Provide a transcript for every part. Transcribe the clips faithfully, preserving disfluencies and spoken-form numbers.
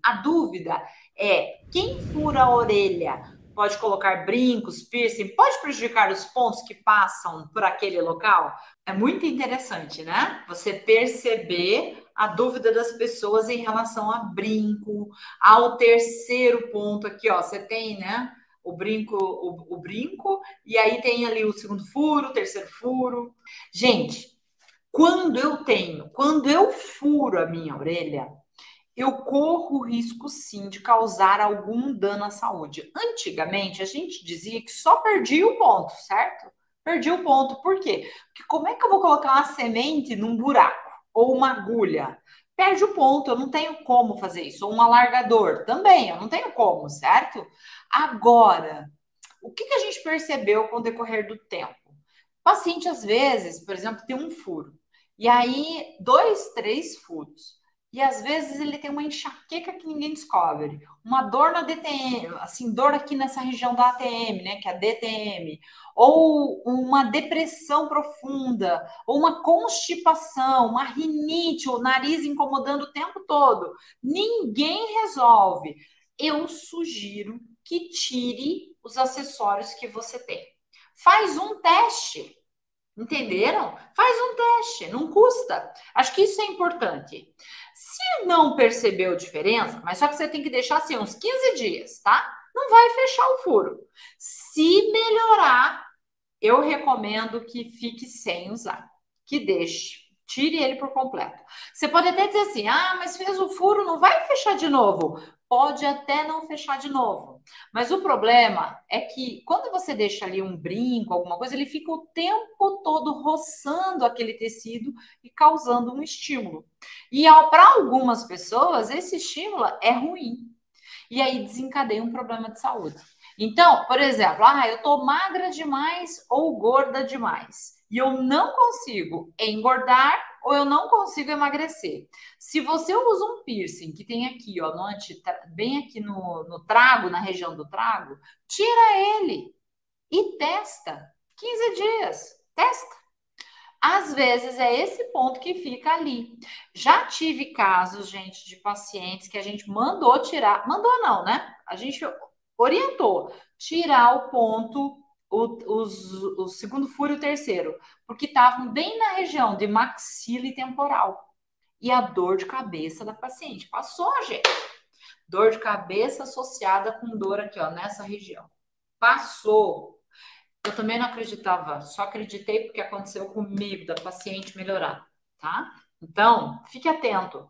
A dúvida é, quem fura a orelha pode colocar brincos, piercing, pode prejudicar os pontos que passam por aquele local? É muito interessante, né? Você perceber a dúvida das pessoas em relação a brinco, ao terceiro ponto aqui, ó, você tem, né? O brinco, o, o brinco, e aí tem ali o segundo furo, o terceiro furo. Gente, quando eu tenho, quando eu furo a minha orelha, eu corro o risco sim de causar algum dano à saúde. Antigamente, a gente dizia que só perdia o ponto, certo? Perdi o ponto. Por quê? Porque como é que eu vou colocar uma semente num buraco ou uma agulha? Perde o ponto, eu não tenho como fazer isso. Ou um alargador, também, eu não tenho como, certo? Agora, o que, que a gente percebeu com o decorrer do tempo? O paciente, às vezes, por exemplo, tem um furo. E aí, dois, três furos. E às vezes ele tem uma enxaqueca que ninguém descobre, uma dor na D T M, assim, dor aqui nessa região da A T M, né, que é a D T M, ou uma depressão profunda, ou uma constipação, uma rinite, o nariz incomodando o tempo todo. Ninguém resolve. Eu sugiro que tire os acessórios que você tem. Faz um teste. Entenderam? Faz um teste, não custa. Acho que isso é importante. Se não percebeu diferença, mas só que você tem que deixar assim uns quinze dias, tá? Não vai fechar o furo. Se melhorar, eu recomendo que fique sem usar, que deixe, tire ele por completo. Você pode até dizer assim: ah, mas fez o furo, não vai fechar de novo. Pode até não fechar de novo. Mas o problema é que quando você deixa ali um brinco, alguma coisa, ele fica o tempo todo roçando aquele tecido e causando um estímulo. E para algumas pessoas, esse estímulo é ruim. E aí desencadeia um problema de saúde. Então, por exemplo, ah, eu tô magra demais ou gorda demais e eu não consigo engordar ou eu não consigo emagrecer. Se você usa um piercing que tem aqui, ó, no anti, bem aqui no, no trago, na região do trago, tira ele e testa. quinze dias, testa. Às vezes é esse ponto que fica ali. Já tive casos, gente, de pacientes que a gente mandou tirar, mandou não, né? A gente orientou tirar o ponto, o, os, o segundo furo e o terceiro, porque estavam bem na região de maxila e temporal. E a dor de cabeça da paciente passou, gente. Dor de cabeça associada com dor aqui, ó, nessa região. Passou. Eu também não acreditava, só acreditei porque aconteceu comigo, da paciente melhorar, tá? Então, fique atento.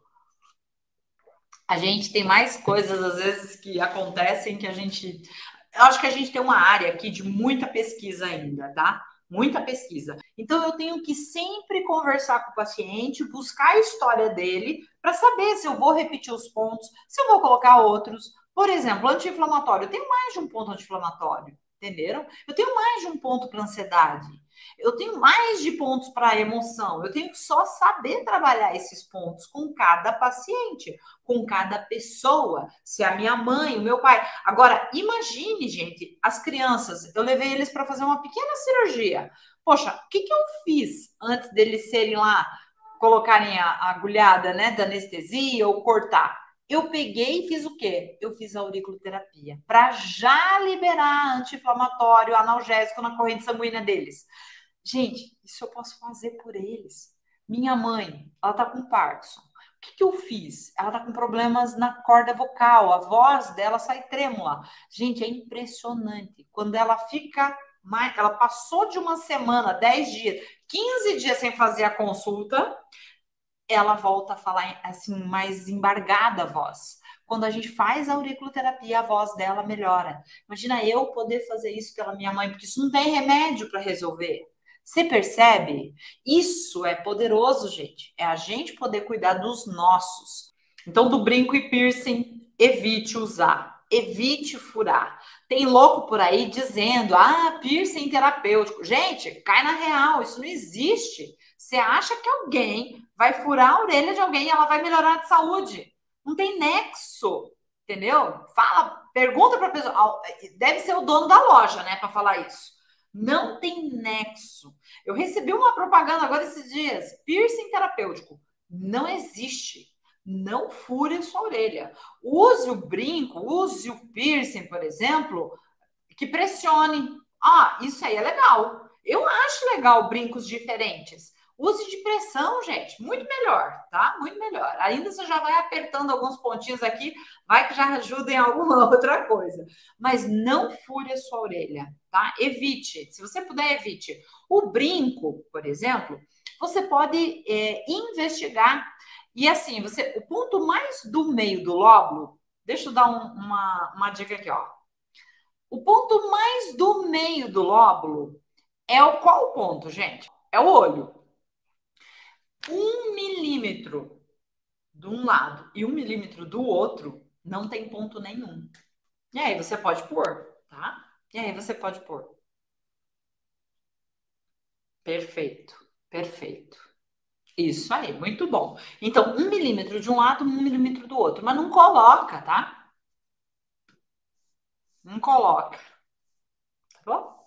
A gente tem mais coisas, às vezes, que acontecem que a gente. Eu acho que a gente tem uma área aqui de muita pesquisa ainda, tá? Muita pesquisa. Então, eu tenho que sempre conversar com o paciente, buscar a história dele, para saber se eu vou repetir os pontos, se eu vou colocar outros. Por exemplo, anti-inflamatório. Eu tenho mais de um ponto anti-inflamatório, entenderam? Eu tenho mais de um ponto para ansiedade. Eu tenho mais de pontos para emoção. Eu tenho que só saber trabalhar esses pontos com cada paciente, com cada pessoa. Se é a minha mãe, o meu pai. Agora, imagine, gente, as crianças. Eu levei eles para fazer uma pequena cirurgia. Poxa, o que, que eu fiz antes deles serem lá, colocarem a, a agulhada, né, da anestesia ou cortar? Eu peguei e fiz o quê? Eu fiz a auriculoterapia para já liberar anti-inflamatório, analgésico na corrente sanguínea deles. Gente, isso eu posso fazer por eles. Minha mãe, ela tá com Parkinson. O que, que eu fiz? Ela tá com problemas na corda vocal, a voz dela sai trêmula. Gente, é impressionante. Quando ela fica mais. Ela passou de uma semana, dez dias, quinze dias sem fazer a consulta, ela volta a falar assim, mais embargada a voz. Quando a gente faz a auriculoterapia, a voz dela melhora. Imagina eu poder fazer isso pela minha mãe, porque isso não tem remédio para resolver. Você percebe? Isso é poderoso, gente. É a gente poder cuidar dos nossos. Então, do brinco e piercing, evite usar. Evite furar. Tem louco por aí dizendo, ah, piercing terapêutico. Gente, cai na real, isso não existe. Você acha que alguém vai furar a orelha de alguém e ela vai melhorar de saúde? Não tem nexo, entendeu? Fala, pergunta para a pessoa. Deve ser o dono da loja, né, para falar isso. Não tem nexo. Eu recebi uma propaganda agora esses dias, piercing terapêutico. Não existe. não fure a sua orelha. Use o brinco, use o piercing, por exemplo, que pressione. Ah, isso aí é legal. Eu acho legal brincos diferentes. Use de pressão, gente, muito melhor, tá? Muito melhor. Ainda você já vai apertando alguns pontinhos aqui, vai que já ajuda em alguma outra coisa. Mas não fure a sua orelha, tá? Evite. Se você puder, evite. O brinco, por exemplo, você pode é, investigar. E assim, você, o ponto mais do meio do lóbulo, deixa eu dar um, uma, uma dica aqui, ó. O ponto mais do meio do lóbulo é o qual ponto, gente? É o olho. Um milímetro de um lado e um milímetro do outro não tem ponto nenhum. E aí você pode pôr, tá? E aí você pode pôr. Perfeito, perfeito. Isso aí, muito bom. Então, um milímetro de um lado, um milímetro do outro. Mas não coloca, tá? Não coloca. Tá bom?